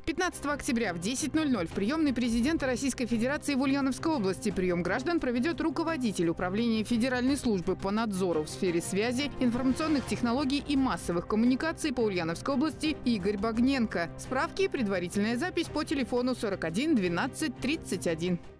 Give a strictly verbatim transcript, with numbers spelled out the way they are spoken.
пятнадцатого октября в десять ноль ноль в приемной президента Российской Федерации в Ульяновской области прием граждан проведет руководитель управления Федеральной службы по надзору в сфере связи, информационных технологий и массовых коммуникаций по Ульяновской области Игорь Багненко. Справки и предварительная запись по телефону сорок один двенадцать тридцать один.